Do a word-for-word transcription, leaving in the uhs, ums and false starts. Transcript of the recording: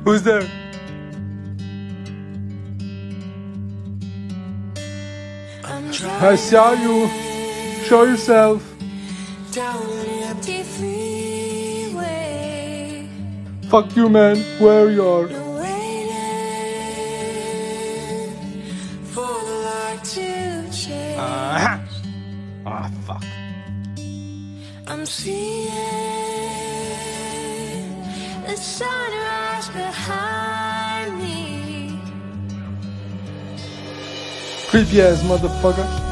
Who's there? I saw you. Show yourself. Fuck you, man. Where you are. Uh-huh. Ah, fuck. I'm seeing the sunrise behind me. Creepy ass motherfucker.